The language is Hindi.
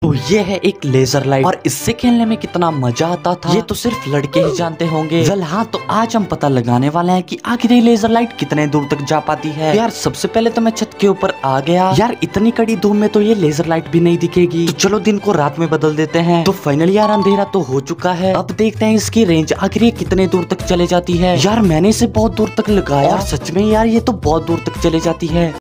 तो ये है एक लेजर लाइट और इससे खेलने में कितना मजा आता था ये तो सिर्फ लड़के ही जानते होंगे। वेल हाँ, तो आज हम पता लगाने वाले हैं कि आखिर ये लेजर लाइट कितने दूर तक जा पाती है। यार सबसे पहले तो मैं छत के ऊपर आ गया। यार इतनी कड़ी धूप में तो ये लेजर लाइट भी नहीं दिखेगी, तो चलो दिन को रात में बदल देते हैं। तो फाइनली यार अंधेरा तो हो चुका है। अब देखते हैं इसकी रेंज आखिर ये कितने दूर तक चले जाती है। यार मैंने इसे बहुत दूर तक लगाया और सच में यार ये तो बहुत दूर तक चले जाती है।